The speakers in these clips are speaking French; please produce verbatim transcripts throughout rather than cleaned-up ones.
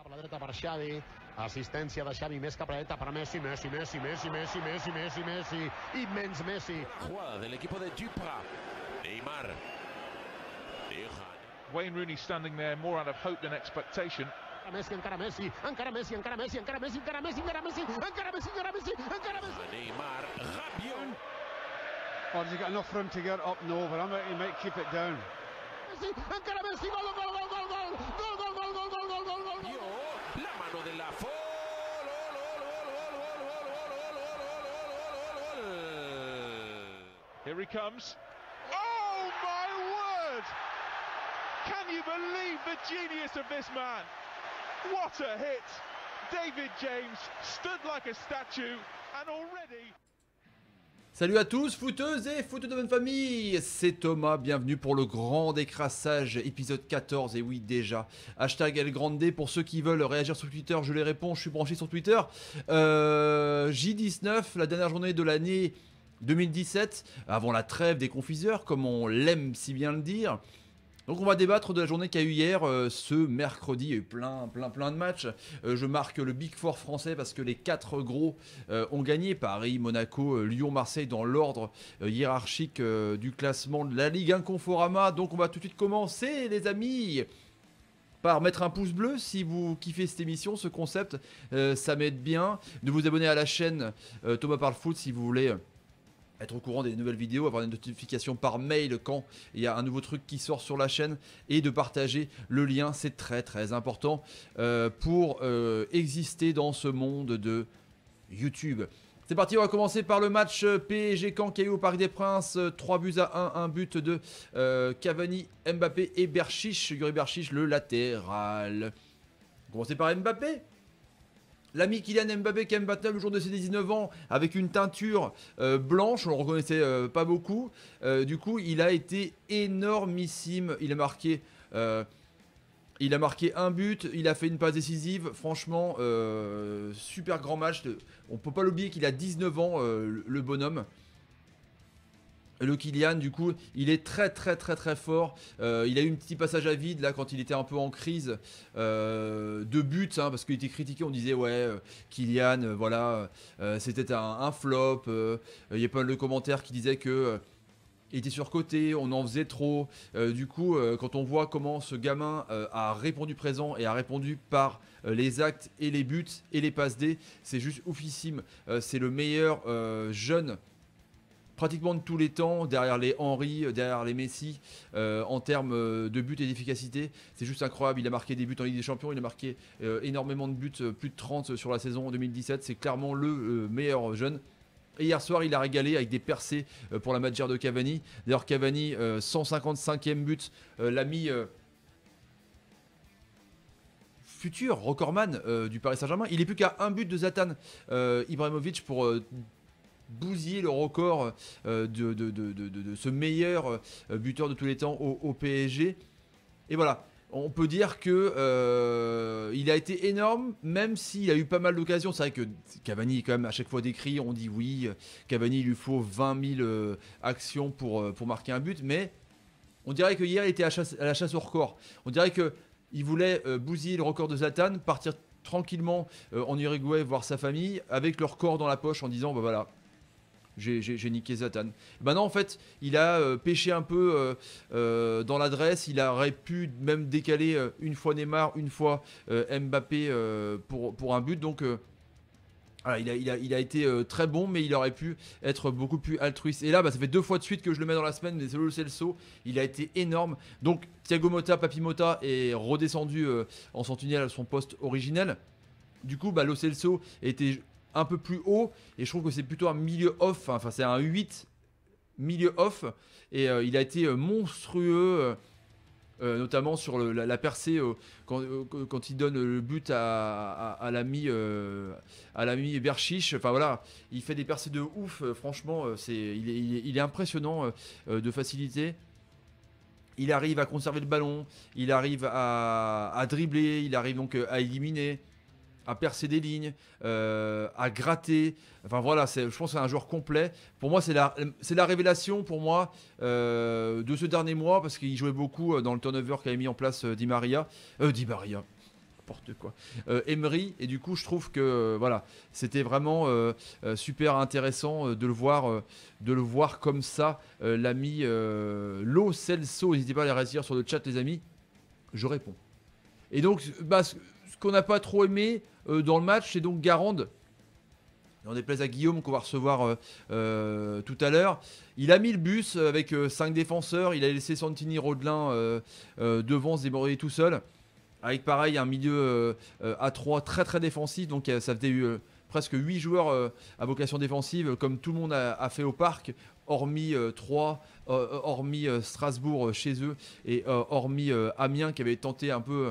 Per la dreta per Xavi, assistència de Xavi més cap a la dreta per Messi, Messi, Messi, Messi, Messi, Messi, Messi, Messi, immens Messi. Jugada del equipo de Duprat. Neymar. Wayne Rooney standing there more out of hope than expectation. Messi, encara Messi, encara Messi, encara Messi, encara Messi, encara Messi, encara Messi, encara Messi, encara Messi, encara Messi. Neymar, Rabiot. Oh, has he got enough for him to get up? No, but I'm going to might keep it down. Messi, encara Messi, gol, gol, gol, gol, gol, gol, gol, gol, gol, gol, gol, gol, gol, gol. La mano de la fo. Here he comes. Oh my word! Can you believe the genius of this man? What a hit! David James stood like a statue and already... Salut à tous, footeuses et footeux de bonne famille, c'est Thomas, bienvenue pour le grand décrassage, épisode quatorze, et oui déjà, hashtag El Grande, pour ceux qui veulent réagir sur Twitter, je les réponds, je suis branché sur Twitter, euh, J dix-neuf, la dernière journée de l'année deux mille dix-sept, avant la trêve des confiseurs, comme on l'aime si bien le dire. Donc on va débattre de la journée qu'il y a eu hier, euh, ce mercredi, il y a eu plein, plein, plein de matchs. Euh, je marque le Big Four français parce que les quatre gros euh, ont gagné. Paris, Monaco, euh, Lyon, Marseille dans l'ordre euh, hiérarchique euh, du classement de la Ligue un Conforama. Donc on va tout de suite commencer les amis par mettre un pouce bleu si vous kiffez cette émission, ce concept, euh, ça m'aide bien. De vous abonner à la chaîne euh, Thomas Parle Foot si vous voulez... être au courant des nouvelles vidéos, avoir des notifications par mail quand il y a un nouveau truc qui sort sur la chaîne, et de partager le lien, c'est très très important euh, pour euh, exister dans ce monde de YouTube. C'est parti, on va commencer par le match P S G Caen qui a eu au Parc des Princes, trois buts à un, un but de euh, Cavani, Mbappé et Berchiche, Yuri Berchiche, le latéral. On va commencer par Mbappé. L'ami Kylian Mbappé qui aime battre le jour de ses dix-neuf ans avec une teinture euh, blanche, on le reconnaissait euh, pas beaucoup. Euh, du coup, il a été énormissime. Il a marqué, euh, il a marqué un but, il a fait une passe décisive. Franchement, euh, super grand match. On peut pas l'oublier qu'il a dix-neuf ans, euh, le bonhomme. Le Kylian, du coup, il est très très très très fort. Euh, il a eu un petit passage à vide là quand il était un peu en crise euh, de but, hein, parce qu'il était critiqué. On disait ouais, euh, Kylian, euh, voilà, euh, c'était un, un flop. Euh, il y a pas mal de commentaires qui disaient que euh, il était surcoté, on en faisait trop. Euh, du coup, euh, quand on voit comment ce gamin euh, a répondu présent et a répondu par euh, les actes et les buts et les passes D, c'est juste oufissime. Euh, c'est le meilleur euh, jeune. Pratiquement de tous les temps, derrière les Henry, derrière les Messi, euh, en termes de buts et d'efficacité. C'est juste incroyable, il a marqué des buts en Ligue des Champions, il a marqué euh, énormément de buts, plus de trente sur la saison deux mille dix-sept. C'est clairement le euh, meilleur jeune. Et hier soir, il a régalé avec des percées euh, pour la Maggiore de Cavani. D'ailleurs, Cavani, euh, cent cinquante-cinquième but, euh, l'a mis... Euh, futur recordman euh, du Paris Saint-Germain. Il n'est plus qu'à un but de Zlatan euh, Ibrahimovic pour... Euh, bousiller le record euh, de, de, de, de, de ce meilleur euh, buteur de tous les temps au, au P S G. Et voilà, on peut dire que euh, il a été énorme, même s'il a eu pas mal d'occasions. C'est vrai que Cavani est quand même à chaque fois décrit, on dit oui, Cavani il lui faut vingt mille euh, actions pour, pour marquer un but, mais on dirait que hier il était à, chasse, à la chasse au record. On dirait qu'il voulait euh, bousiller le record de Zlatan, partir tranquillement euh, en Uruguay voir sa famille, avec le record dans la poche en disant bah voilà, J'ai, j'ai, j'ai niqué Zlatan. Maintenant, en fait, il a euh, pêché un peu euh, euh, dans l'adresse. Il aurait pu même décaler euh, une fois Neymar, une fois euh, Mbappé euh, pour, pour un but. Donc, euh, voilà, il, a, il, a, il a été euh, très bon, mais il aurait pu être beaucoup plus altruiste. Et là, bah, ça fait deux fois de suite que je le mets dans la semaine, mais c'est Lo Celso. Il a été énorme. Donc, Thiago Motta, Papi Motta est redescendu euh, en sentinelle à son poste originel. Du coup, bah, Lo Celso était un peu plus haut, et je trouve que c'est plutôt un milieu off, enfin c'est un huit milieu off, et euh, il a été monstrueux, euh, euh, notamment sur le, la, la percée euh, quand, euh, quand il donne le but à, à, à l'ami euh, à l'ami Berchiche. Enfin voilà, il fait des percées de ouf, euh, franchement euh, c'est, il, est, il, est, il est impressionnant euh, de facilité. Il arrive à conserver le ballon, il arrive à, à dribbler, il arrive donc à éliminer, à percer des lignes, euh, à gratter. Enfin voilà, c'est, je pense que c'est un joueur complet. Pour moi, c'est la, c'est la révélation pour moi euh, de ce dernier mois, parce qu'il jouait beaucoup dans le turnover qu'avait mis en place euh, Di Maria. Euh, Di Maria. n'importe quoi. Euh, Emery, et du coup, je trouve que euh, voilà, c'était vraiment euh, euh, super intéressant euh, de le voir, euh, de le voir comme ça. Euh, l'ami euh, Lo Celso, n'hésitez pas à les réagir sur le chat, les amis. Je réponds. Et donc, bah, ce, ce qu'on n'a pas trop aimé euh, dans le match, c'est donc Garande. On déplaise à Guillaume qu'on va recevoir euh, euh, tout à l'heure. Il a mis le bus avec cinq euh, défenseurs. Il a laissé Santini, Rodelin euh, euh, devant se débrouiller tout seul. Avec pareil un milieu euh, euh, à trois très très défensif. Donc euh, ça faisait euh, presque huit joueurs euh, à vocation défensive, comme tout le monde a, a fait au parc, hormis euh, trois, euh, hormis euh, Strasbourg euh, chez eux, et euh, hormis euh, Amiens qui avait tenté un peu... Euh,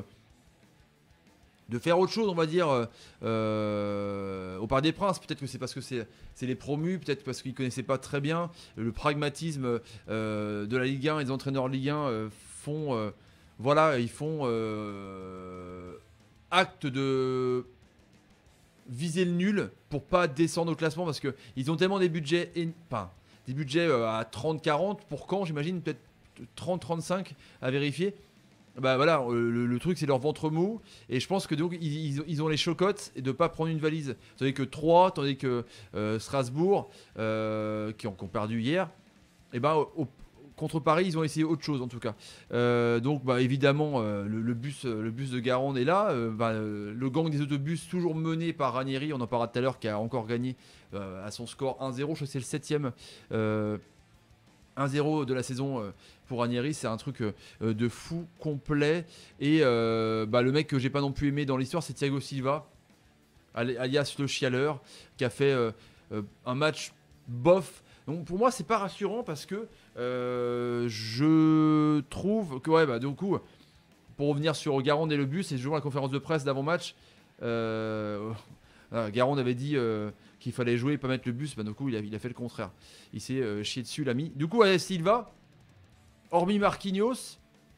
de faire autre chose, on va dire, euh, euh, au Parc des Princes. Peut-être que c'est parce que c'est, c'est les promus, peut-être parce qu'ils ne connaissaient pas très bien. Le pragmatisme euh, de la Ligue un et des entraîneurs Ligue un euh, font, euh, voilà, ils font euh, acte de viser le nul pour pas descendre au classement, parce qu'ils ont tellement des budgets, enfin, des budgets euh, à trente quarante, pour quand, j'imagine, peut-être trente trente-cinq à vérifier. Bah voilà, le, le truc c'est leur ventre mou, et je pense que donc ils, ils ont les chocottes et de pas prendre une valise. Tandis que Troyes, tandis que euh, Strasbourg, euh, qui, ont, qui ont perdu hier, et ben au, au, contre Paris ils ont essayé autre chose en tout cas. Euh, donc bah évidemment euh, le, le bus, le bus de Garande est là. Euh, bah, euh, le gang des autobus toujours mené par Ranieri, on en parlera tout à l'heure, qui a encore gagné euh, à son score un zéro. Je crois que c'est le septième. Euh, un zéro de la saison euh, pour Ranieri, c'est un truc euh, de fou complet. Et euh, bah, le mec que j'ai pas non plus aimé dans l'histoire, c'est Thiago Silva, alias le chialeur, qui a fait euh, euh, un match bof. Donc pour moi, c'est pas rassurant, parce que euh, je trouve que, ouais, bah, du coup, pour revenir sur Garande et le bus, et toujours la conférence de presse d'avant-match, euh, Garande avait dit euh, qu'il fallait jouer et pas mettre le bus. Bah, du coup, il a, il a fait le contraire. Il s'est euh, chié dessus, l'ami. Du coup, ouais, Silva, hormis Marquinhos,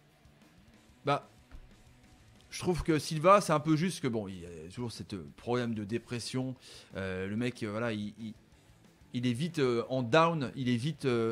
bah, je trouve que Silva, c'est un peu juste que, bon, il y a toujours ce problème de dépression. Euh, le mec, euh, voilà, il, il, il est vite euh, en down, il est vite euh,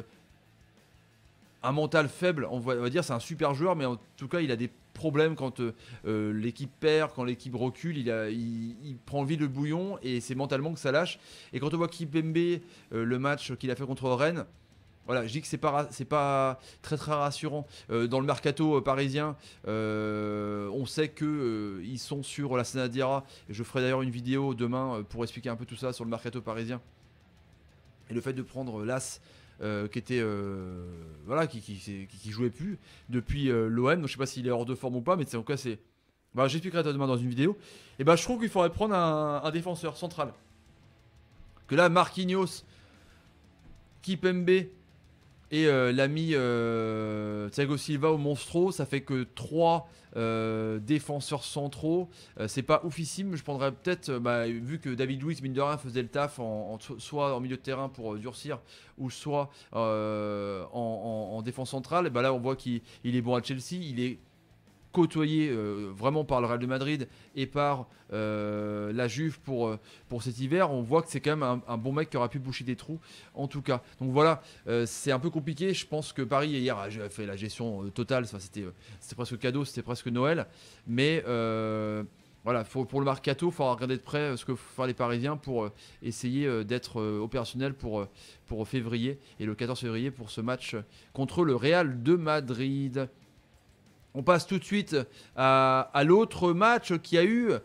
un mental faible. On va, on va dire, c'est un super joueur, mais en tout cas, il a des problème quand euh, l'équipe perd, quand l'équipe recule, il, a, il, il prend vite le bouillon, et c'est mentalement que ça lâche. Et quand on voit Kipembe, euh, le match qu'il a fait contre Rennes, voilà, je dis que c'est pas, c'est pas très très rassurant. Euh, dans le mercato euh, parisien, euh, on sait qu'ils euh, sont sur la Sanadiara. Je ferai d'ailleurs une vidéo demain euh, pour expliquer un peu tout ça sur le mercato parisien. Et le fait de prendre l'As, Euh, qui était euh, voilà, qui, qui, qui, qui jouait plus depuis euh, l'O M. Donc je sais pas s'il est hors de forme ou pas, mais en tout cas c'est. Bah, j'expliquerai demain dans une vidéo. Et bah je trouve qu'il faudrait prendre un, un défenseur central. Que là Marquinhos, Kipembe et euh, l'ami euh, Thiago Silva au Monstro, ça fait que trois euh, défenseurs centraux. Euh, c'est pas oufissime. Je prendrais peut-être, euh, bah, vu que David Luiz, mine de rien, faisait le taf en, en, soit en milieu de terrain pour euh, durcir, ou soit euh, en, en, en défense centrale. Et bah là, on voit qu'il il est bon à Chelsea. Il est côtoyé euh, vraiment par le Real de Madrid et par euh, la Juve pour, euh, pour cet hiver. On voit que c'est quand même un, un bon mec qui aura pu boucher des trous en tout cas. Donc voilà, euh, c'est un peu compliqué. Je pense que Paris hier a fait la gestion euh, totale. Enfin, c'était, euh, c'était presque cadeau, c'était presque Noël. Mais euh, voilà, faut, pour le mercato, il faudra regarder de près ce que font faire les Parisiens pour euh, essayer euh, d'être euh, opérationnel pour, euh, pour février, et le quatorze février pour ce match contre le Real de Madrid. On passe tout de suite à, à l'autre match qu'il y a eu,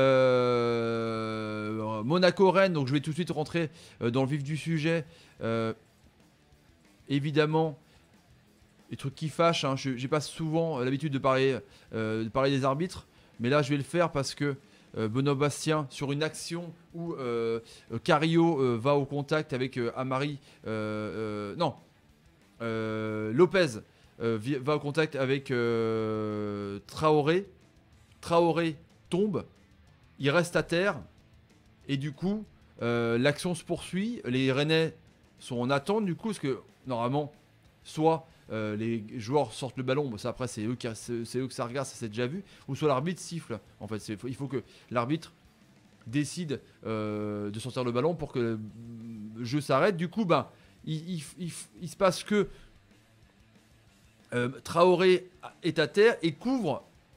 euh, Monaco-Rennes. Donc je vais tout de suite rentrer dans le vif du sujet. Euh, évidemment, les trucs qui fâchent, hein, je n'ai pas souvent l'habitude de parler, euh, de parler des arbitres, mais là je vais le faire parce que euh, Benoît Bastien, sur une action où euh, Carillo euh, va au contact avec euh, Amari, euh, euh, non, euh, Lopez. Euh, va au contact avec euh, Traoré. Traoré tombe, il reste à terre, et du coup euh, l'action se poursuit. Les Rennais sont en attente du coup, parce que normalement soit euh, les joueurs sortent le ballon, bon, ça après c'est eux, qui, c'est, c'est eux que ça regarde, ça s'est déjà vu, ou soit l'arbitre siffle. En fait, c'est, il faut que l'arbitre décide euh, de sortir le ballon pour que le jeu s'arrête. Du coup, bah, il, il, il, il se passe que Euh, Traoré est à terre et couvre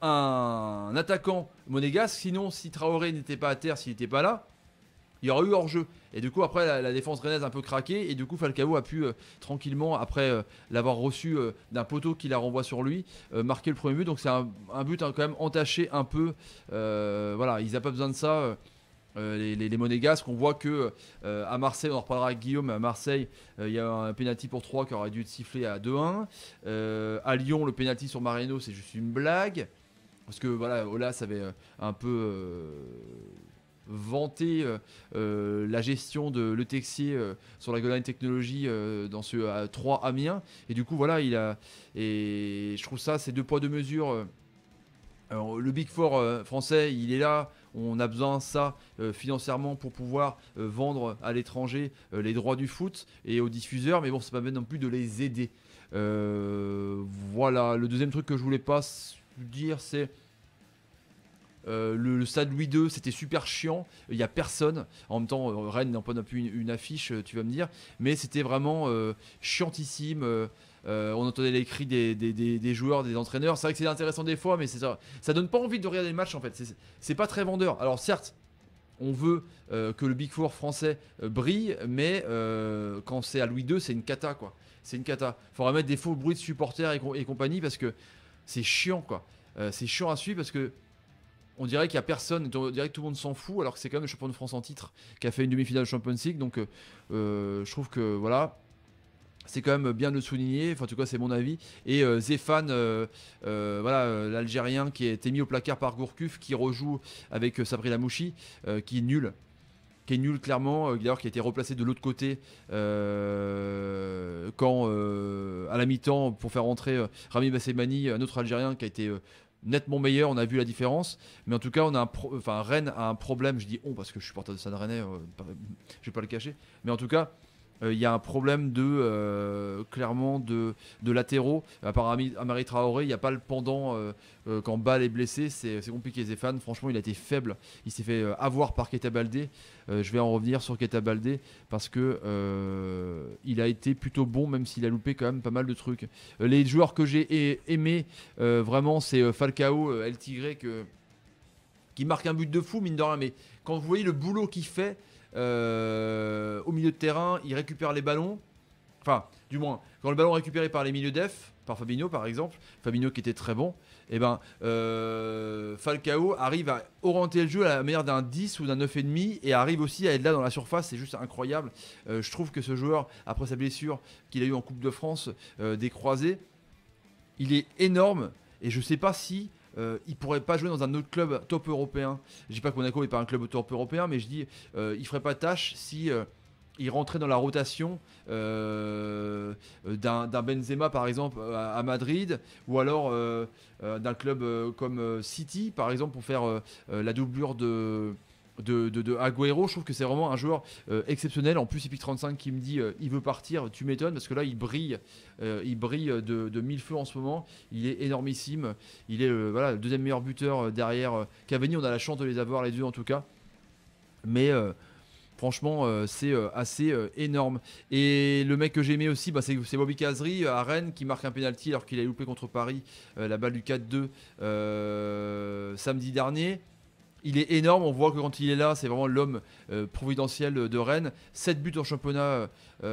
un attaquant monégasque. Sinon, si Traoré n'était pas à terre, s'il n'était pas là, il y aurait eu hors-jeu. Et du coup, après, la, la défense rennaise a un peu craqué. Et du coup, Falcao a pu euh, tranquillement, après euh, l'avoir reçu euh, d'un poteau qui la renvoie sur lui, euh, marquer le premier but. Donc, c'est un, un but hein, quand même entaché un peu. Euh, voilà, ils n'ont pas besoin de ça. Euh, les, les, les Monégasques, on voit que euh, à Marseille, on en reparlera avec Guillaume, à Marseille, euh, il y a un pénalty pour trois qui aurait dû être sifflé à deux un. Euh, à Lyon, le pénalty sur Marino, c'est juste une blague. Parce que voilà, Olas avait euh, un peu. Euh, vanter euh, euh, la gestion de Le Texier euh, sur la Goal Line Technology euh, dans ce euh, trois Amiens, et du coup voilà, il a, et je trouve ça, c'est deux poids deux mesures. euh, alors, le Big Four euh, français, il est là, on a besoin de ça euh, financièrement pour pouvoir euh, vendre à l'étranger euh, les droits du foot et aux diffuseurs, mais bon, c'est pas bien non plus de les aider. Euh, voilà, le deuxième truc que je voulais pas dire, c'est Euh, le, le stade Louis deux, c'était super chiant, il n'y a personne. En même temps, euh, Rennes n'a pas non plus une, une affiche, tu vas me dire, mais c'était vraiment euh, chiantissime. Euh, euh, on entendait les cris des, des, des, des joueurs, des entraîneurs. C'est vrai que c'est intéressant des fois, mais c'est ça, ça donne pas envie de regarder les matchs en fait. C'est, c'est pas très vendeur. Alors certes, on veut euh, que le Big Four français euh, brille, mais euh, quand c'est à Louis deux, c'est une cata quoi. C'est une cata. Faudra mettre des faux bruits de supporters et, et compagnie parce que c'est chiant quoi. Euh, c'est chiant à suivre parce que on dirait qu'il n'y a personne, on dirait que tout le monde s'en fout, alors que c'est quand même le champion de France en titre qui a fait une demi-finale de Champions League. Donc euh, je trouve que voilà, c'est quand même bien de le souligner. Enfin, en tout cas, c'est mon avis. Et euh, Zéphane, euh, euh, voilà, euh, l'Algérien qui a été mis au placard par Gourcuff, qui rejoue avec euh, Sabri Lamouchi, euh, qui est nul. Qui est nul clairement, euh, d'ailleurs qui a été replacé de l'autre côté euh, quand euh, à la mi-temps pour faire rentrer euh, Rami Bassemani, un autre Algérien qui a été euh, nettement meilleur, on a vu la différence, mais en tout cas on a un pro- enfin Rennes a un problème, je dis on parce que je suis porteur de Stade Rennais, euh, je vais pas le cacher, mais en tout cas il euh, y a un problème de euh, clairement de, de latéraux. À part Amari Traoré, il n'y a pas le pendant euh, euh, quand Ball est blessé, c'est, c'est compliqué. Zéphane, franchement, il a été faible. Il s'est fait euh, avoir par Keita Baldé. Euh, je vais en revenir sur Keita Baldé parce que euh, il a été plutôt bon, même s'il a loupé quand même pas mal de trucs. Euh, les joueurs que j'ai aimés, euh, vraiment, c'est euh, Falcao, euh, El Tigre, que, qui marque un but de fou, mine de rien. Mais quand vous voyez le boulot qu'il fait, Euh, au milieu de terrain, il récupère les ballons. Enfin, du moins, quand le ballon est récupéré par les milieux def, par Fabinho par exemple, Fabinho qui était très bon, et ben euh, Falcao arrive à orienter le jeu à la manière d'un dix ou d'un neuf virgule cinq et arrive aussi à être là dans la surface. C'est juste incroyable. Euh, je trouve que ce joueur, après sa blessure qu'il a eu en Coupe de France euh, des croisés, il est énorme et je sais pas si Euh, il pourrait pas jouer dans un autre club top européen. Je dis pas que Monaco n'est pas un club top européen, mais je dis euh, il ferait pas tâche si euh, il rentrait dans la rotation euh, d'un, d'un Benzema par exemple à, à Madrid, ou alors euh, euh, d'un club euh, comme euh, City par exemple pour faire euh, euh, la doublure de De, de, de Agüero. Je trouve que c'est vraiment un joueur euh, exceptionnel. En plus, Epic trente-cinq qui me dit euh, il veut partir, tu m'étonnes parce que là il brille, euh, il brille de, de mille feux en ce moment. Il est énormissime. Il est euh, voilà, le deuxième meilleur buteur euh, derrière euh, Cavani. On a la chance de les avoir les deux en tout cas. Mais euh, franchement, euh, c'est euh, assez euh, énorme. Et le mec que j'aimais aussi, bah, c'est, c'est Bobby Kazri à Rennes qui marque un penalty alors qu'il a loupé contre Paris euh, la balle du quatre deux euh, samedi dernier. Il est énorme, on voit que quand il est là, c'est vraiment l'homme euh, providentiel de Rennes. sept buts en championnat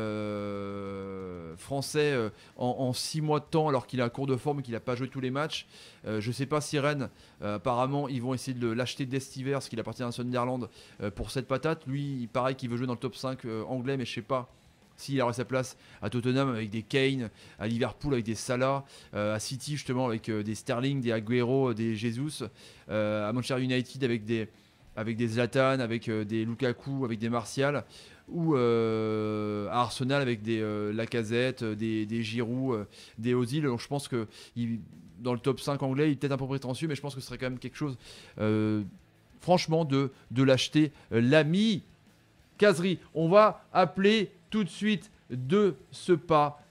euh, français euh, en six mois de temps, alors qu'il est à court de forme et qu'il n'a pas joué tous les matchs. Euh, je ne sais pas si Rennes, euh, apparemment, ils vont essayer de l'acheter dès cet hiver, parce qu'il appartient à Sunderland, euh, pour cette patate. Lui, il paraît qu'il veut jouer dans le top cinq euh, anglais, mais je ne sais pas s'il aurait sa place à Tottenham avec des Kane, à Liverpool avec des Salah, euh, à City justement avec euh, des Sterling, des Agüero, des Jesus, euh, à Manchester United avec des, avec des Zlatan, avec euh, des Lukaku, avec des Martial, ou euh, à Arsenal avec des euh, Lacazette, des, des Giroud, euh, des Ozil. Donc je pense que il, dans le top cinq anglais, il est peut-être un peu prétentieux, mais je pense que ce serait quand même quelque chose, euh, franchement, de, de l'acheter. Euh, l'ami Kazri, on va appeler tout de suite de ce pas.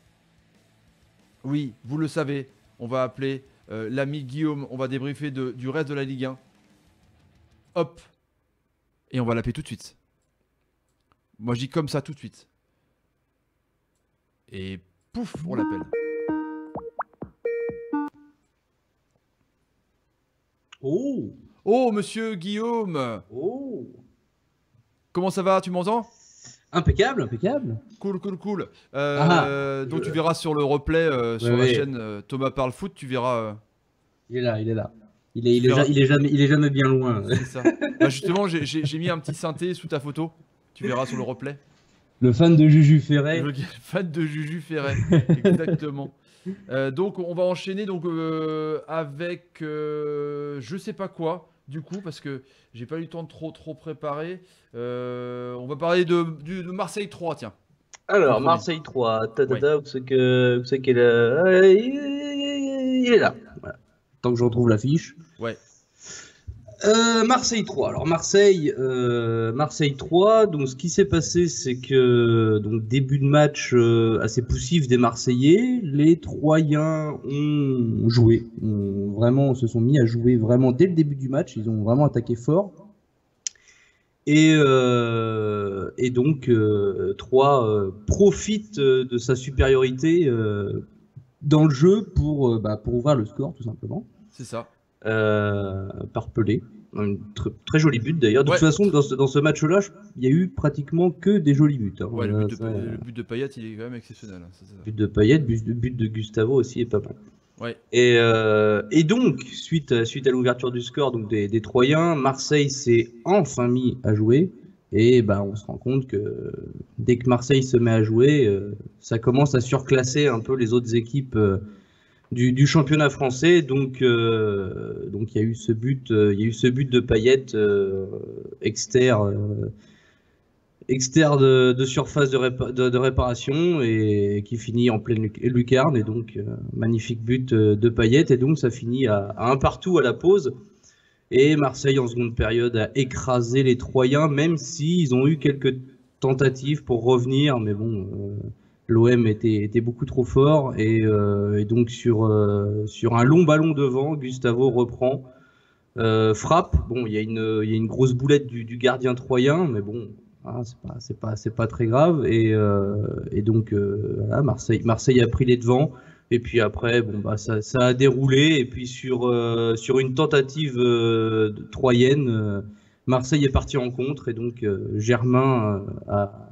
Oui, vous le savez, on va appeler euh, l'ami Guillaume, on va débriefer de, du reste de la Ligue un. Hop. Et on va l'appeler tout de suite. Moi je dis comme ça tout de suite. Et pouf, on l'appelle. Oh, Oh, monsieur Guillaume, oh. comment ça va? Tu m'entends? Impeccable, impeccable. Cool, cool, cool. Euh, Ah, donc je- tu verras sur le replay euh, sur Ouais, la ouais. chaîne euh, Thomas Parle Foot, tu verras. euh, Il est là, il est là. Il est, il Tu est, ja- verras. il est jamais, il est jamais bien loin. c'est ça. Bah, justement, j'ai- j'ai j'ai mis un petit synthé sous ta photo. Tu verras sur le replay. Le fan de Juju Ferret. Le fan de Juju Ferret, exactement. Euh, donc on va enchaîner donc euh, avec euh, je sais pas quoi du coup parce que j'ai pas eu le temps de trop trop préparer. Euh, on va parler de, du- de Marseille trois, tiens. Alors, Comprenez. Marseille trois. Ta, ta, ta, où c'est que, où c'est qu'il est là? Ah, il il est là. Voilà. Tant que je retrouve l'affiche. Ouais. Euh, Marseille trois. Alors Marseille, euh, Marseille trois. Donc ce qui s'est passé, c'est que donc début de match euh, assez poussif des Marseillais. Les Troyens ont joué, ont vraiment se sont mis à jouer vraiment dès le début du match. Ils ont vraiment attaqué fort. Et, euh, et donc euh, Troyes euh, profite euh, de sa supériorité euh, dans le jeu pour euh, bah, pour ouvrir le score tout simplement. C'est ça. Euh, par Pelé. Un tr- très joli but d'ailleurs. De Ouais. toute façon, dans ce, dans ce match-là, je- il y a eu pratiquement que des jolis buts. hein. Ouais, le Euh, but, de, ça, le but de Payet, il est quand même exceptionnel. hein, c'est ça. but de Payet, but de, but de Gustavo aussi est pas mal. Ouais. Et, euh, et donc, suite à, suite à l'ouverture du score donc des, des Troyens, Marseille s'est enfin mis à jouer. Et bah, on se rend compte que dès que Marseille se met à jouer, euh, ça commence à surclasser un peu les autres équipes euh, du, du championnat français. Donc, euh, donc il y a eu ce but, euh, il y a eu ce but de Payet euh, externe, euh, externe de, de surface de, répa- de, de réparation et qui finit en pleine lu- lucarne. Et donc, euh, magnifique but euh, de Payet. Et donc, ça finit à, à un partout à la pause. Et Marseille, en seconde période, a écrasé les Troyens, même s'ils ont eu quelques tentatives pour revenir. Mais bon, euh, l'O M était, était beaucoup trop fort. Et, euh, et donc, sur, euh, sur un long ballon devant, Gustavo reprend, euh, frappe. Bon, il y a une, il y a une grosse boulette du, du gardien troyen, mais bon, hein, c'est pas, c'est pas, c'est pas très grave. Et, euh, et donc, euh, voilà, Marseille, Marseille a pris les devants. Et puis après, bon, bah, ça, ça a déroulé. Et puis sur, euh, sur une tentative euh, de- troyenne, euh, Marseille est parti en contre. Et donc euh, Germain euh, a,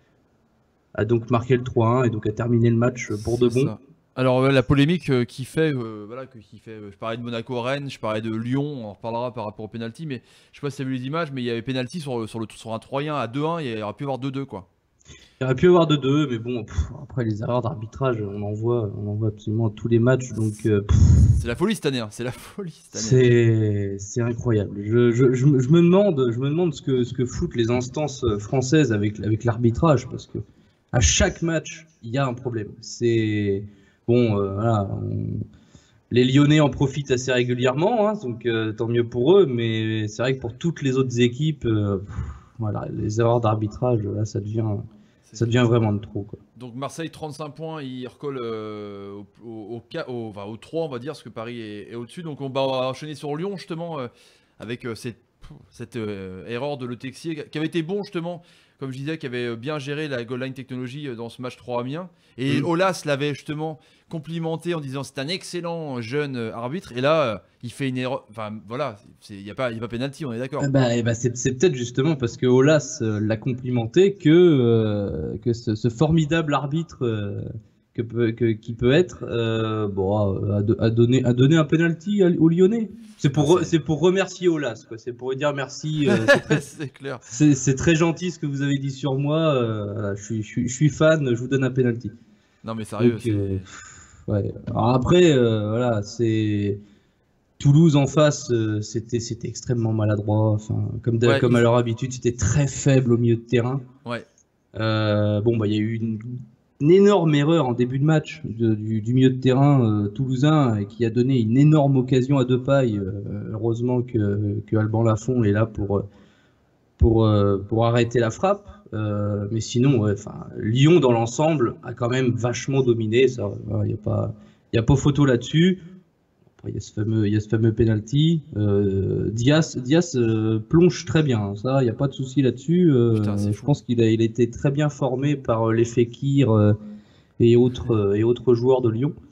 a donc marqué le trois un et donc a terminé le match pour de C'est bon. ça. Alors euh, la polémique euh, qui fait, euh, voilà, que- qui fait, euh, je parlais de Monaco-Rennes, je parlais de Lyon, on en reparlera par rapport au penalty, mais je sais pas si tu as vu les images, mais il y avait penalty sur, sur, le, sur un Troyen à deux un, et il aurait pu y avoir deux deux quoi. Il aurait pu y avoir deux deux, mais bon, pff, après les erreurs d'arbitrage, on en voit, on en voit absolument tous les matchs. Donc euh, pff, C'est la folie cette année, hein, c'est la folie cette année. C'est c'est incroyable. Je, je, je, me je me demande, je me demande ce que, ce que foutent les instances françaises avec, avec l'arbitrage, parce que à chaque match, il y a un problème. C'est bon, euh, voilà, on- les Lyonnais en profitent assez régulièrement, hein, donc euh, tant mieux pour eux, mais c'est vrai que pour toutes les autres équipes, euh, pff, voilà, les erreurs d'arbitrage, là, ça devient, C'est- ça devient vraiment de trop, quoi. Donc Marseille trente-cinq points, il recolle euh, au, au, au, ca- au- enfin, au trois on va dire, parce que Paris est, est au-dessus. Donc on va enchaîner sur Lyon justement, euh, avec euh, cette, cette euh, erreur de Le Texier, qui avait été bon justement, comme je disais, qui avait bien géré la goal line technologie euh, dans ce match trois Amiens. Et Mm. Aulas l'avait justement complimenté en disant c'est un excellent jeune euh, arbitre. Et là, euh, il fait une erreur, enfin voilà, il n'y a pas, y a pas pénalty, on est d'accord. Eh ben, eh ben, c'est c'est peut-être justement parce que Aulas euh, l'a complimenté que, euh, que ce, ce formidable arbitre euh, que peut, que, qui peut être euh, bon, a, a, a donné, a donné un penalty à- aux Lyonnais. C'est pour, Ah, re- c'est- c'est pour remercier Aulas, quoi. C'est pour lui dire merci. euh, c'est très- c'est clair. c'est c'est très gentil ce que vous avez dit sur moi. euh, voilà, je, suis, je, suis, je suis fan, je vous donne un penalty. Non mais sérieux, Donc, c'est- euh, ouais. Alors après, euh, voilà, c'est Toulouse en face, euh, c'était c'était extrêmement maladroit. Enfin, comme d'hab- Ouais, comme il- à leur habitude, c'était très faible au milieu de terrain. ouais. Euh, bon, bah, il y a eu une, une énorme erreur en début de match de- du, du milieu de terrain euh, toulousain et qui a donné une énorme occasion à Depay. Euh, heureusement que, que Alban Lafont est là pour, euh, pour, euh, pour arrêter la frappe. Euh, mais sinon, ouais, enfin, Lyon dans l'ensemble a quand même vachement dominé. Ça, il n'y a pas, il y a pas photo là-dessus. Après, il y a ce fameux, il y a ce fameux penalty. Euh, Diaz, Diaz euh, plonge très bien. hein. Ça, il n'y a pas de souci là-dessus. Euh, Putain, c'est je fou. pense qu'il a, il a été très bien formé par euh, les Fekir euh, et autres euh, et autres joueurs de Lyon.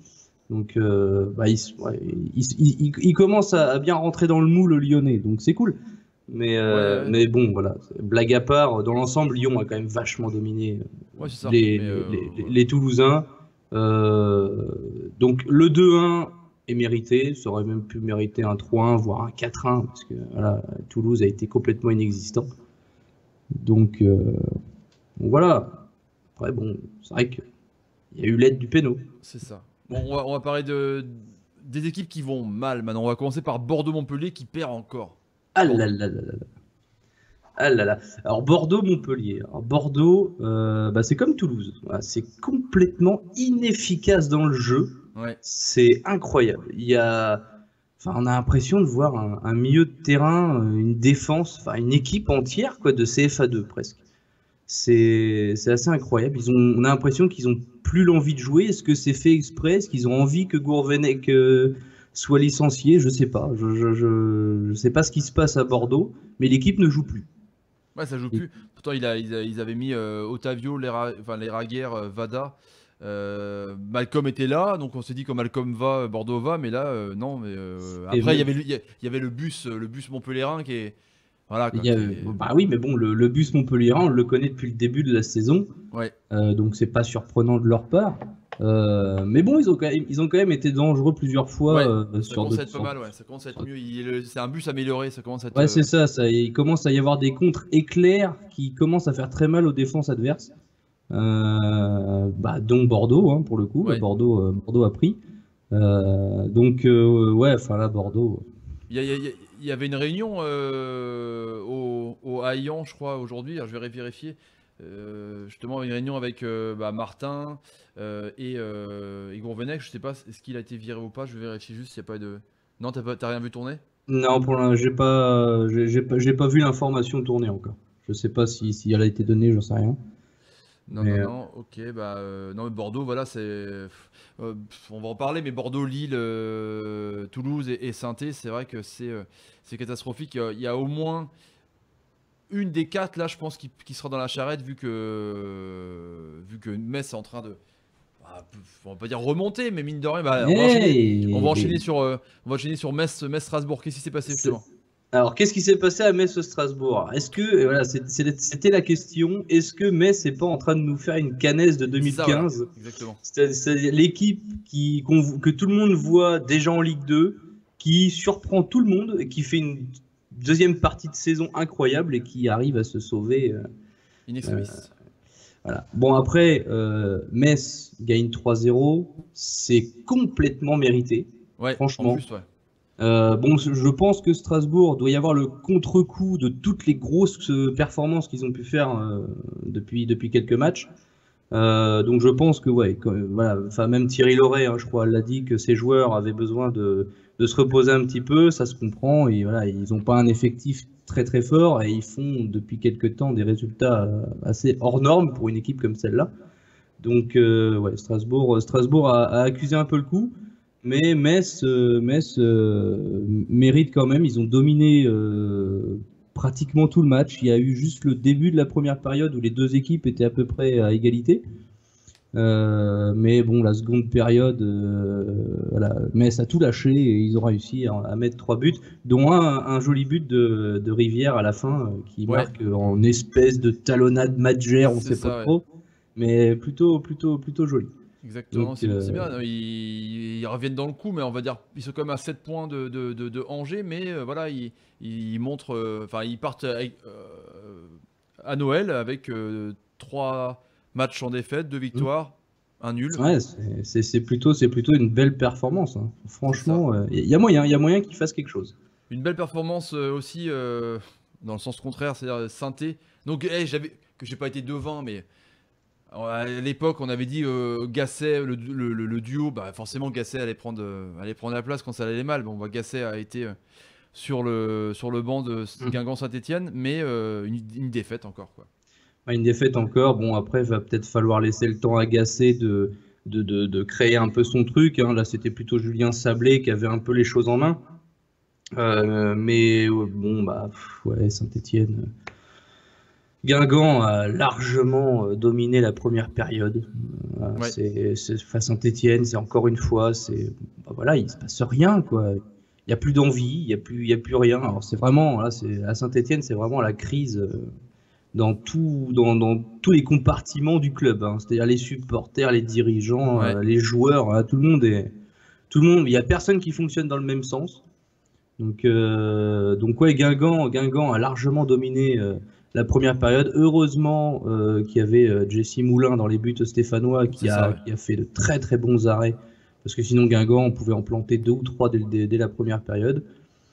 Donc, euh, bah, il, ouais, il, il, il, il commence à, à bien rentrer dans le moule lyonnais, donc c'est cool. Mais, euh, Ouais, ouais. mais bon, voilà, blague à part, dans l'ensemble, Lyon a quand même vachement dominé Ouais, c'est ça. les, Mais, euh, les, les, voilà. les Toulousains. Euh, donc le deux un est mérité, ça aurait même pu mériter un trois un, voire un quatre un, parce que voilà, Toulouse a été complètement inexistant. Donc, euh, donc voilà. Après, bon, c'est vrai qu'il y a eu l'aide du péno. C'est ça. Bon, on va, on va parler de, des équipes qui vont mal maintenant. On va commencer par Bordeaux-Montpellier qui perd encore. Ah là là là là là. Ah là là. Alors Bordeaux-Montpellier. Alors Bordeaux, euh, bah, c'est comme Toulouse. Voilà, c'est complètement inefficace dans le jeu. Ouais. C'est incroyable. Il y a, enfin, on a l'impression de voir un, un milieu de terrain, une défense, enfin une équipe entière quoi, de C F A deux presque. C'est c'est assez incroyable. Ils ont, on a l'impression qu'ils ont plus l'envie de jouer. Est-ce que c'est fait exprès? Est-ce qu'ils ont envie que Gourvenec euh, soit licencié? Je sais pas. Je, je, je, je sais pas ce qui se passe à Bordeaux, mais l'équipe ne joue plus. Ouais, ça joue plus. Pourtant, il a, il a- ils avaient mis euh, Otavio, Lera, enfin, Leraguer, euh, Vada. Euh, Malcolm était là, donc on s'est dit quand Malcolm va, Bordeaux va, mais là, euh, non. Mais euh, Et après, il y même- avait, le- il y a- il y avait le bus, euh, le bus Montpellierin qui est, voilà. Quoi, Il y a- qui est- Bah oui, mais bon, le, le bus Montpellierin, on le connaît depuis le début de la saison, Ouais. euh, donc c'est pas surprenant de leur part. Euh, mais bon, ils ont, quand même, ils ont quand même été dangereux plusieurs fois Ouais, euh, Ça sur commence à d'autres être pas mal, ouais. Ça commence à être mieux. Il est le- C'est un bus amélioré, ça commence à être. Ouais, euh, c'est ça, ça. Il commence à y avoir des contres éclairs qui commencent à faire très mal aux défenses adverses. Euh, bah, dont Bordeaux, hein, pour le coup. Ouais. Bordeaux, euh, Bordeaux a pris. Euh, donc, euh, ouais, enfin là, Bordeaux. Il y, a- il y a- il y avait une réunion euh, au, au Haillan, je crois, aujourd'hui. Alors, je vais vérifier. Euh, justement, une réunion avec euh, bah, Martin euh, et, euh, et Gourvenec. Je sais pas, est-ce qu'il a été viré ou pas? Je vais vérifier juste s'il n'y a pas de. Non, t'as pas- t'as rien vu tourner? Non, pour l'instant, j'ai pas, j'ai j'ai pas, j'ai pas vu l'information tourner encore. Je sais pas si, si elle a été donnée, j'en sais rien. Non, Mais, non, euh, non, ok, bah euh, non, mais Bordeaux, voilà, c'est. euh, pff, on va en parler, mais Bordeaux, Lille, euh, Toulouse et, et Saint-Étienne, c'est vrai que c'est euh, c'est catastrophique. Il y, a, il y a au moins une des quatre, là, je pense, qui, qui sera dans la charrette, vu que, vu que Metz est en train de. Bah, on va pas dire remonter, mais mine de rien, bah, on va enchaîner, hey, on va enchaîner mais- sur, euh, on va enchaîner sur Metz, Metz-Strasbourg. Qu'est-ce qui s'est passé justement? Alors, qu'est-ce qui s'est passé à Metz-Strasbourg? Est-ce que, et voilà, c'est- c'est- c'était la question, est-ce que Metz n'est pas en train de nous faire une canaise de Ça, deux mille voilà, quinze? exactement. C'est c'est l'équipe qui, qu'on vo- que tout le monde voit déjà en Ligue deux, qui surprend tout le monde et qui fait une deuxième partie de saison incroyable et qui arrive à se sauver. euh, In extremis. Voilà. Bon, après, euh, Metz gagne trois zéro, c'est complètement mérité. Ouais, franchement. en plus, ouais. Euh, bon, je pense que Strasbourg doit y avoir le contre-coup de toutes les grosses euh, performances qu'ils ont pu faire euh, depuis, depuis quelques matchs. Euh, donc je pense que, ouais, que, voilà, enfin, même Thierry Loret, hein, je crois, l'a dit que ses joueurs avaient besoin de, de se reposer un petit peu, ça se comprend. Et voilà, ils n'ont pas un effectif très très fort et ils font depuis quelques temps des résultats euh, assez hors normes pour une équipe comme celle-là. Donc, euh, ouais, Strasbourg, Strasbourg a, a accusé un peu le coup. Mais Metz, euh, Metz euh, mérite quand même. Ils ont dominé euh, pratiquement tout le match. Il y a eu juste le début de la première période où les deux équipes étaient à peu près à égalité. Euh, mais bon, la seconde période, euh, voilà, Metz a tout lâché et ils ont réussi à, à mettre trois buts, dont un, un joli but de, de Rivière à la fin euh, qui Ouais. marque en espèce de talonnade matchère, on C'est sait pas ça, trop, mais plutôt, plutôt, plutôt joli. Exactement, Donc, c'est euh, c'est bien. Ils, ils reviennent dans le coup, mais on va dire ils sont quand même à sept points de, de, de, de Angers, mais euh, voilà, ils, ils montrent, euh, enfin ils partent avec, euh, à Noël avec euh, trois matchs en défaite, deux victoires, un nul. Ouais, c'est- c'est c'est plutôt, c'est plutôt une belle performance, hein. Franchement, il y a moyen, il y a moyen qu'ils fassent quelque chose. Une belle performance euh, aussi euh, dans le sens contraire, c'est-à-dire Saint-Étienne. Donc hey, j'avais que j'ai pas été devin, mais à l'époque, on avait dit euh, Gasset, le, le- le- le duo, bah forcément Gasset allait prendre, euh, allait prendre la place quand ça allait mal. Bon, bah, Gasset a été euh, sur, le, sur le banc de Mm. Guingamp-Saint-Etienne, mais euh, une, une défaite encore, quoi. Ouais, une défaite encore. Bon, après, il va peut-être falloir laisser le temps à Gasset de, de, de, de créer un peu son truc, hein. Là, c'était plutôt Julien Sablé qui avait un peu les choses en main. Euh, mais euh, bon, bah, pff, ouais, Saint-Etienne. Guingamp a largement euh, dominé la première période. Euh, Ouais. c'est, c'est face à Saint-Étienne, c'est encore une fois, c'est bah voilà, il se passe rien quoi. Il y a plus d'envie, il y a plus, il y a plus rien. Alors c'est vraiment là, c'est à Saint-Étienne, c'est vraiment la crise euh, dans tout, dans, dans tous les compartiments du club. Hein. C'est-à-dire les supporters, les dirigeants, Ouais. euh, les joueurs, hein, tout le monde est, tout le monde. Il y a personne qui fonctionne dans le même sens. Donc, euh, donc ouais, Guingamp, Guingamp a largement dominé euh, la première période. Heureusement euh, qu'il y avait euh, Jesse Moulin dans les buts stéphanois qui C'est a, ça, ouais. qui a fait de très très bons arrêts. Parce que sinon Guingamp, on pouvait en planter deux ou trois dès, dès, dès la première période.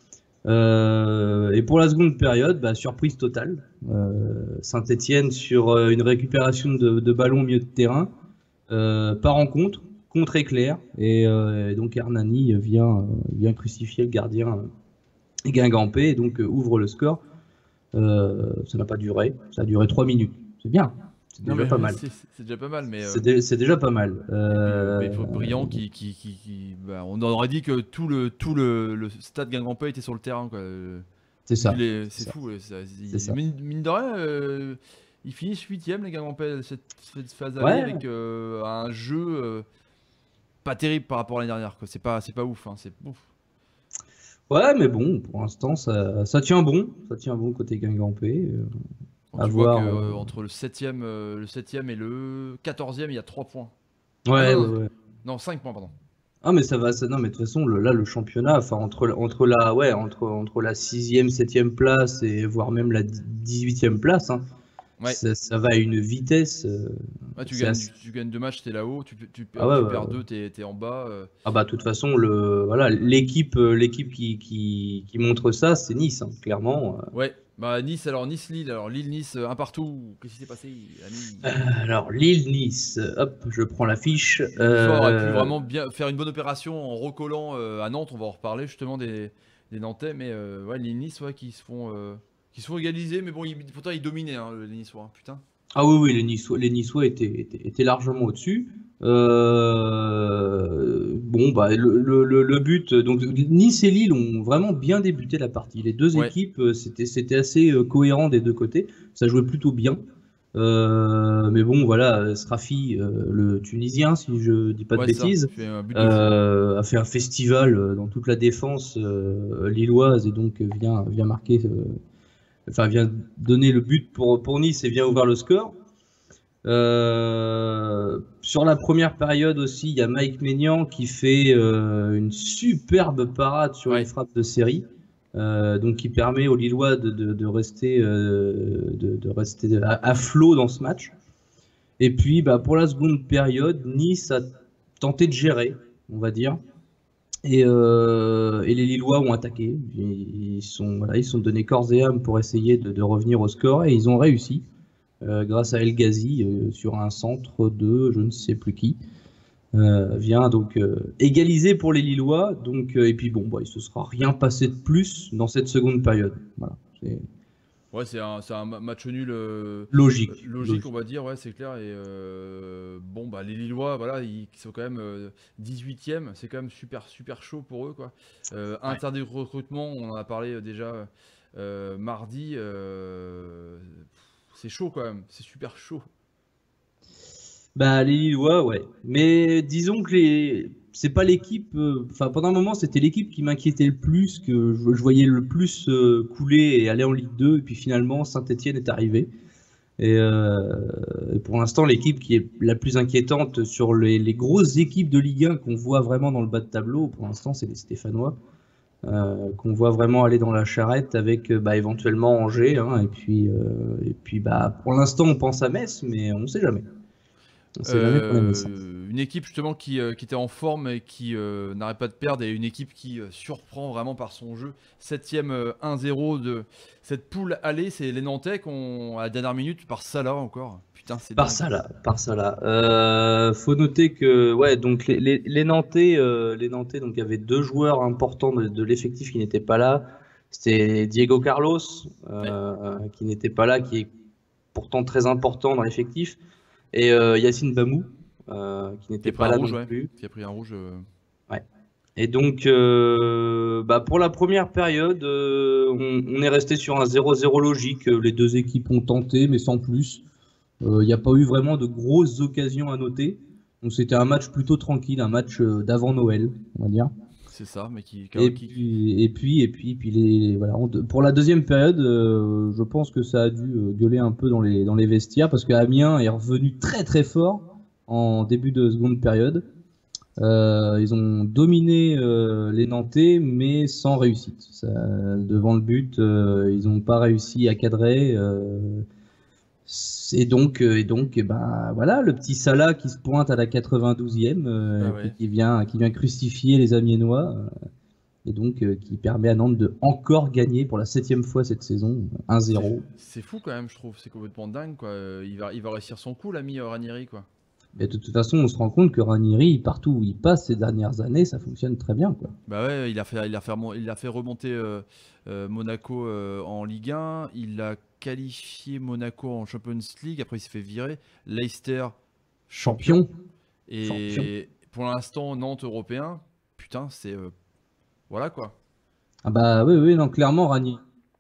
Euh, et pour la seconde période, bah, surprise totale. Euh, Saint-Étienne sur euh, une récupération de, de ballon au milieu de terrain, euh, par rencontre, contre éclair. Et, euh, et donc Hernani vient, euh, vient crucifier le gardien euh, guingampais et donc euh, ouvre le score. Euh, ça n'a pas duré, ça a duré trois minutes. C'est bien, c'est Non, déjà mais pas mal. C'est c'est déjà pas mal, mais. euh, C'est dé- c'est déjà pas mal. puis, Euh, euh, mais faut- Brillant qui, qui, qui, qui- bah, on aurait dit que tout le tout le, le stade Guingampais était sur le terrain quoi. Euh, c'est ça. il est- c'est C'est ça. fou. ouais, ça- il- C'est ça. Mine, mine de rien, euh, ils finissent huitième les Guingampais cette, cette phase aller Ouais. avec euh, un jeu euh, pas terrible par rapport à l'année dernière quoi. C'est pas c'est pas ouf. Hein, c'est ouf. Ouais, mais bon, pour l'instant, ça, ça tient bon. Ça tient bon côté guingampais. euh. Quand À tu vois voir, que euh, euh, entre le septième euh, le septième et le quatorzième il y a trois points. Ouais, Ah non, ouais, ouais. Non, cinq points pardon. Ah, mais ça va, ça, non, mais de toute façon, le- là, le championnat, enfin, entre, la- entre la, ouais, entre, entre la sixième, septième place et voire même la dix-huitième place, hein, Ouais. ça, ça va à une vitesse. euh, Ouais, tu, c'est gagnes, assez- tu gagnes deux matchs, t'es là-haut, tu, tu, perds, Ah ouais, tu ouais, perds ouais. deux, t'es t'es en bas. euh. Ah bah, de toute façon, le, voilà, l'équipe, euh, l'équipe qui, qui, qui montre ça, c'est Nice, hein, clairement. euh. Ouais, bah Nice, alors Nice-Lille, alors Lille-Nice, euh, un partout, qu'est-ce qui s'est passé ami Alors, Lille-Nice, hop, je prends la fiche. L'I F A aurait pu Euh, vraiment bien faire une bonne opération en recollant euh, à Nantes, on va en reparler justement des, des Nantais, mais euh, ouais, Lille-Nice, ouais, qui se font, euh, qui se font égaliser, mais bon, ils- pourtant ils dominaient, hein, les Niçois, hein, putain. Ah oui, oui, les Niçois, les Niçois étaient, étaient, étaient largement au-dessus. Euh, bon, bah, le, le, le- le but, donc Nice et Lille ont vraiment bien débuté la partie. Les deux Ouais. équipes, euh, c'était, c'était assez euh, cohérent des deux côtés. Ça jouait plutôt bien. Euh, mais bon, voilà, Srafi, euh, le Tunisien, si je dis pas de Ouais, ça, bêtises, fait un but de fou. euh, a fait un festival euh, dans toute la défense euh, lilloise et donc euh, vient, vient marquer, euh, enfin vient donner le but pour, pour Nice et vient ouvrir le score. Euh, sur la première période aussi, il y a Mike Maignan qui fait euh, une superbe parade sur Ouais. une frappe de série, euh, donc qui permet aux Lillois de, de, de rester, euh, de, de rester à, à flot dans ce match. Et puis, bah, pour la seconde période, Nice a tenté de gérer, on va dire. Et, euh, et les Lillois ont attaqué. Ils sont, voilà, ils se sont donné corps et âme pour essayer de, de revenir au score et ils ont réussi euh, grâce à El Ghazi euh, sur un centre de je ne sais plus qui. Euh, vient donc euh, égaliser pour les Lillois. Donc, euh, et puis bon, bah, il ne se sera rien passé de plus dans cette seconde période. Voilà, c'est Ouais, c'est un, c'est un ma- match nul euh, logique. euh, logique, on va dire, ouais, c'est clair. Et euh, bon, bah les Lillois, voilà, ils sont quand même euh, dix-huitième, c'est quand même super, super chaud pour eux, quoi. Euh, Inter des recrutements, on en a parlé euh, déjà euh, mardi. euh, c'est chaud quand même, c'est super chaud. Bah les Lillois, ouais. Mais disons que les, c'est pas l'équipe. euh, Enfin, pendant un moment, c'était l'équipe qui m'inquiétait le plus, que je, je voyais le plus euh, couler et aller en Ligue deux. Et puis finalement, Saint-Étienne est arrivé. Et, euh, et pour l'instant, l'équipe qui est la plus inquiétante sur les, les grosses équipes de Ligue un qu'on voit vraiment dans le bas de tableau, pour l'instant, c'est les Stéphanois. Euh, qu'on voit vraiment aller dans la charrette avec euh, bah, éventuellement Angers. Hein, et puis, euh, et puis bah, pour l'instant, on pense à Metz, mais on ne sait jamais. On sait jamais pour la Euh, Metz. une équipe justement qui, euh, qui était en forme et qui euh, n'arrête pas de perdre, et une équipe qui euh, surprend vraiment par son jeu. Septième euh, un zéro de cette poule allée, c'est les Nantais qu'on à la dernière minute par Salah encore. Putain, c'est Par dingue. ça là, par ça là. Euh, faut noter que ouais, donc les, les, les Nantais, euh, les Nantais, donc il y avait deux joueurs importants de, de l'effectif qui n'étaient pas là. C'était Diego Carlos, euh, qui n'était pas là, qui est pourtant très important dans l'effectif, et euh, Yacine Bamou, euh, qui Qui n'était a pris pas un là rouge, non ouais. plus. Qui a pris un rouge. euh, Et donc, euh, bah pour la première période, euh, on, on est resté sur un zéro zéro logique. Les deux équipes ont tenté, mais sans plus. Il euh, n'y a pas eu vraiment de grosses occasions à noter. Donc c'était un match plutôt tranquille, un match d'avant Noël, on va dire. C'est ça, mais qui. Et qui... puis, et puis, et puis, et puis les, voilà. On, pour la deuxième période, euh, je pense que ça a dû gueuler un peu dans les dans les vestiaires parce qu'Amiens est revenu très très fort en début de seconde période. Euh, ils ont dominé euh, les Nantais, mais sans réussite. Ça, devant le but, euh, ils n'ont pas réussi à cadrer. Euh, et donc, euh, et donc, et ben voilà, le petit Salah qui se pointe à la quatre-vingt-douzième, euh, ah ouais. et qui vient, qui vient crucifier les Amiénois, euh, et donc euh, qui permet à Nantes de encore gagner pour la septième fois cette saison, un zéro. C'est fou quand même, je trouve. C'est complètement dingue, quoi. Il va, il va réussir son coup, l'ami Ranieri, quoi. Mais de toute façon, on se rend compte que Ranieri, partout où il passe ces dernières années, ça fonctionne très bien, quoi. Bah ouais, il a fait, il a fait, il a fait remonter euh, euh, Monaco euh, en Ligue un. Il a qualifié Monaco en Champions League. Après, il s'est fait virer. Leicester champion. Champion. Et Champion. pour l'instant, Nantes européen. Putain, c'est euh, voilà quoi. Ah bah oui, oui, non, clairement Ranieri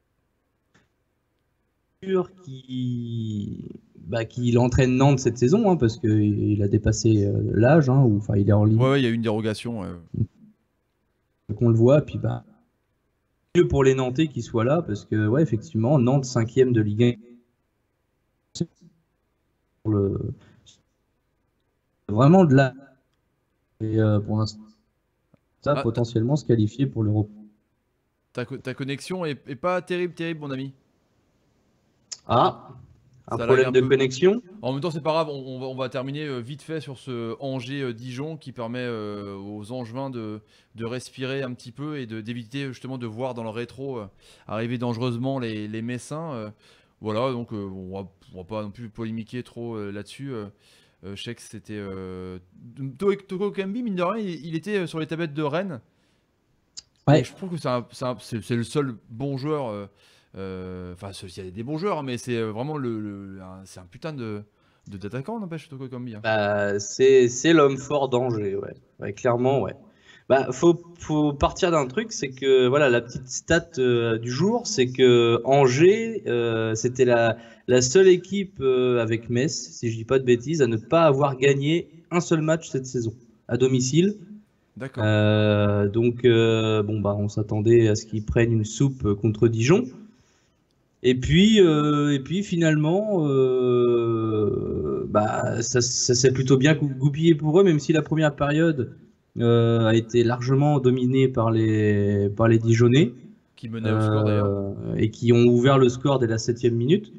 qui bah, qui entraîne Nantes cette saison, hein, parce qu'il a dépassé euh, l'âge, hein, ou enfin il est en ligne. Ouais, il ouais, y a eu une dérogation. Euh... Qu'on le voit, puis bah mieux pour les Nantais qu'ils soient là, parce que ouais, effectivement, Nantes cinquième de Ligue un, pour le vraiment de là. Et euh, pour l'instant, ça ah, potentiellement se qualifier pour l'Europe. Ta, ta connexion est, est pas terrible, terrible, mon ami. Ah. Un ça problème un de peu... connexion. En même temps, c'est pas grave, on, on, va, on va terminer vite fait sur ce Angers-Dijon qui permet euh, aux Angevins de, de respirer un petit peu et d'éviter justement de voir dans le rétro euh, arriver dangereusement les, les Messins. Euh, voilà, donc euh, on, va, on va pas non plus polémiquer trop euh, là-dessus. Euh, euh, je sais que c'était. Euh... Toko Ekambi, mine de rien, il, il était sur les tablettes de Rennes. Ouais. Et je trouve que c'est le seul bon joueur. Euh, Enfin, euh, il y a des bons joueurs, mais c'est vraiment le, le c'est un putain de d'attaquant, n'empêche, Toko Ekambi. Hein. Bah, c'est l'homme fort d'Angers, ouais. ouais. Clairement, ouais. Bah, faut, faut partir d'un truc, c'est que voilà, la petite stat euh, du jour, c'est que Angers, euh, c'était la, la seule équipe euh, avec Metz, si je dis pas de bêtises, à ne pas avoir gagné un seul match cette saison à domicile. D'accord. Euh, donc, euh, bon, bah, on s'attendait à ce qu'ils prennent une soupe contre Dijon. Et puis, euh, et puis finalement, euh, bah, ça, ça s'est plutôt bien goupillé pour eux, même si la première période euh, a été largement dominée par les, par les Dijonnais. Qui menaient au score d'ailleurs. Et qui ont ouvert le score dès la septième minute.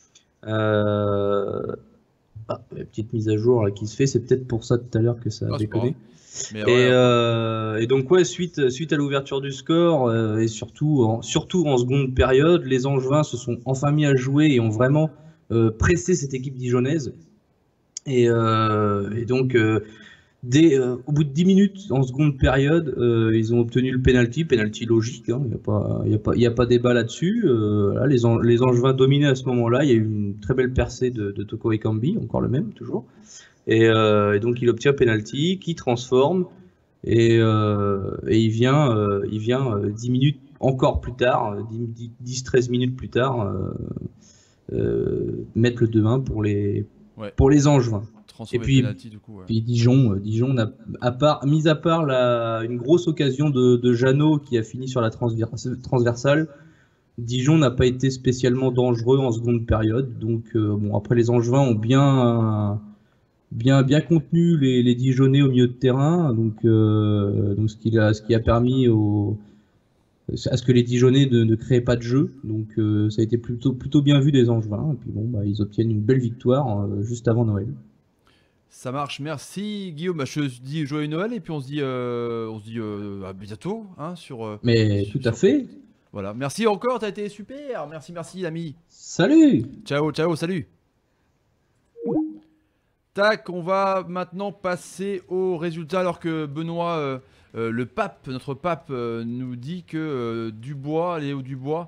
Euh, ah, la petite mise à jour là, qui se fait, c'est peut-être pour ça tout à l'heure que ça a ah, déconné. Mais et, ouais, euh, et donc ouais, suite, suite à l'ouverture du score euh, et surtout en, surtout en seconde période, les Angevins se sont enfin mis à jouer et ont vraiment euh, pressé cette équipe dijonnaise. Et, euh, et donc euh, dès, euh, au bout de dix minutes en seconde période, euh, ils ont obtenu le penalty, penalty logique, il hein, n'y a pas, il y a pas, il y a pas débat là-dessus. Euh, là, les, les Angevins dominaient à ce moment-là. Il y a eu une très belle percée de, de Toko Ekambi, encore le même toujours. Et, euh, et donc il obtient penalty, qui transforme et, euh, et il vient, euh, il vient euh, dix minutes encore plus tard, dix treize minutes plus tard, euh, euh, mettre le deux un pour les, ouais. pour les Angevins. Et puis, penalty, du coup, ouais. puis Dijon, euh, Dijon a, à part, mis à part la, une grosse occasion de, de Jeannot qui a fini sur la transversale, Dijon n'a pas été spécialement dangereux en seconde période. Donc euh, bon, après les Angevins ont bien... Bien, bien contenu les, les Dijonnais au milieu de terrain, donc, euh, donc ce, qui a, ce qui a permis au, à ce que les Dijonnais ne, ne créaient pas de jeu. Donc euh, ça a été plutôt, plutôt bien vu des Angevins. Et puis bon, bah, ils obtiennent une belle victoire euh, juste avant Noël. Ça marche, merci Guillaume. Bah, je te dis joyeux Noël et puis on se dit, euh, on se dit euh, à bientôt hein, sur. Euh, Mais sur, tout à sur... fait. Voilà, merci encore, t'as été super. Merci, merci l'ami. Salut. Ciao, ciao, salut. Tac, on va maintenant passer aux résultats alors que Benoît, euh, euh, le pape, notre pape, euh, nous dit que euh, Dubois, Léo Dubois,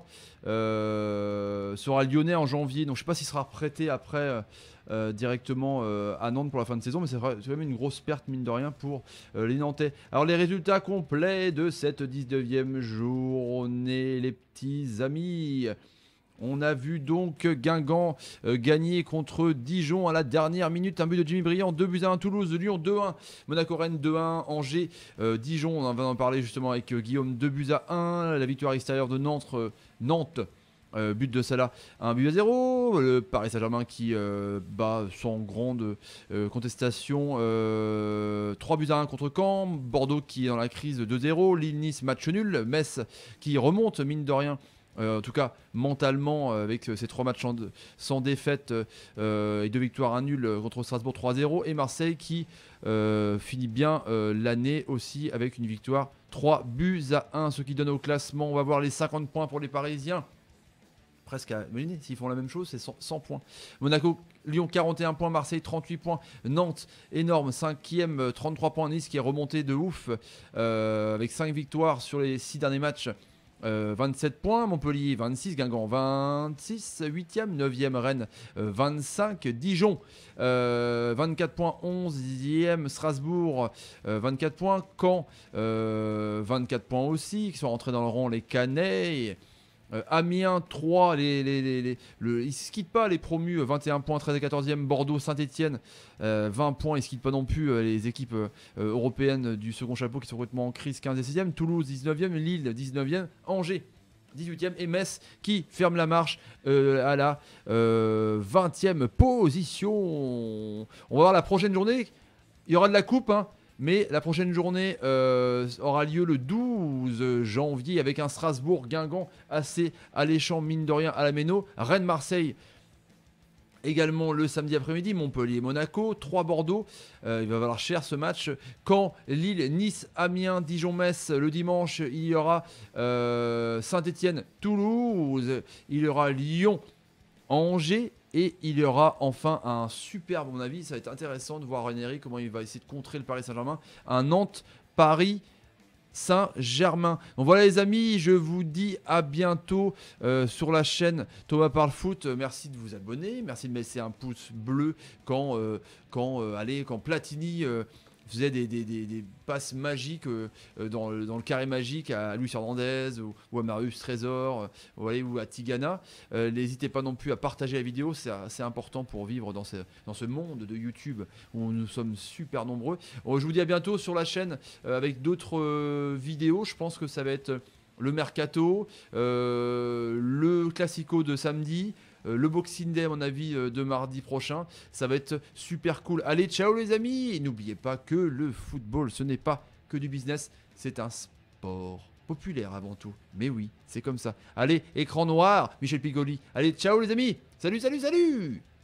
euh, sera lyonnais en janvier. Donc je ne sais pas s'il sera prêté après euh, euh, directement euh, à Nantes pour la fin de saison, mais c'est quand même une grosse perte mine de rien pour euh, les Nantais. Alors les résultats complets de cette dix-neuvième journée, les petits amis. On a vu donc Guingamp euh, gagner contre Dijon à la dernière minute. Un but de Jimmy Briand, deux buts à un. Toulouse, Lyon deux un. Monaco-Rennes deux un. Angers, euh, Dijon, on va en parler justement avec euh, Guillaume, deux buts à un. La victoire extérieure de Nantes, euh, Nantes euh, but de Salah, un but à zéro. Le Paris Saint-Germain qui euh, bat sans grande euh, contestation, euh, trois buts à un contre Caen. Bordeaux qui est dans la crise deux zéro. Lille-Nice, match nul. Metz qui remonte, mine de rien. Euh, en tout cas, mentalement, euh, avec euh, ces trois matchs en, sans défaite euh, et deux victoires, un nul euh, contre Strasbourg trois zéro. Et Marseille qui euh, finit bien euh, l'année aussi avec une victoire trois buts à un. Ce qui donne au classement, on va voir les cinquante points pour les Parisiens. Presque à imaginer, s'ils font la même chose, c'est cent, cent points. Monaco, Lyon quarante et un points, Marseille trente-huit points, Nantes énorme, cinquième, trente-trois points, Nice qui est remonté de ouf euh, avec cinq victoires sur les six derniers matchs. Euh, vingt-sept points, Montpellier vingt-six, Guingamp vingt-six, huitième, neuvième, Rennes euh, vingt-cinq, Dijon euh, vingt-quatre points, onzième, Strasbourg euh, vingt-quatre points, Caen euh, vingt-quatre points aussi, qui sont rentrés dans le rang les Canets. Euh, Amiens trois, les, les, les, les, le, ils ne se quittent pas les promus, vingt et un points, treize et quatorzième, Bordeaux, Saint-Etienne, euh, vingt points, ils ne se quittent pas non plus euh, les équipes euh, européennes du second chapeau qui sont complètement en crise, quinze et seizième, Toulouse dix-neuvième, Lille dix-neuvième, Angers dix-huitième et Metz qui ferme la marche euh, à la euh, vingtième position. On va voir la prochaine journée, il y aura de la coupe, hein. Mais la prochaine journée euh, aura lieu le douze janvier avec un Strasbourg-Guingamp assez alléchant, mine de rien, à la Méno. Rennes-Marseille également le samedi après-midi. Montpellier-Monaco, trois Bordeaux. Euh, il va valoir cher ce match. Caen, Lille, Nice, Amiens, Dijon-Metz. Le dimanche, il y aura euh, Saint-Etienne, Toulouse. Il y aura Lyon, Angers. Et il y aura enfin un superbe, à mon avis, ça va être intéressant de voir Ranieri comment il va essayer de contrer le Paris Saint-Germain. Un Nantes-Paris Saint-Germain. Donc voilà les amis, je vous dis à bientôt euh, sur la chaîne Thomas Parle Foot. Merci de vous abonner, merci de me laisser un pouce bleu quand, euh, quand, euh, allez, quand Platini... Euh, faisait des, des, des, des passes magiques euh, dans, le, dans le carré magique à Luis Hernandez ou, ou à Marius Trésor euh, voilà, ou à Tigana. Euh, n'hésitez pas non plus à partager la vidéo, c'est assez important pour vivre dans ce, dans ce monde de YouTube où nous sommes super nombreux. Bon, je vous dis à bientôt sur la chaîne euh, avec d'autres euh, vidéos. Je pense que ça va être le Mercato, euh, le Classico de samedi, le Boxing Day à mon avis de mardi prochain. Ça va être super cool. Allez, ciao les amis. Et n'oubliez pas que le football, ce n'est pas que du business, c'est un sport populaire avant tout. Mais oui, c'est comme ça. Allez, écran noir, Michel Pigoli. Allez, ciao les amis. Salut, salut, salut.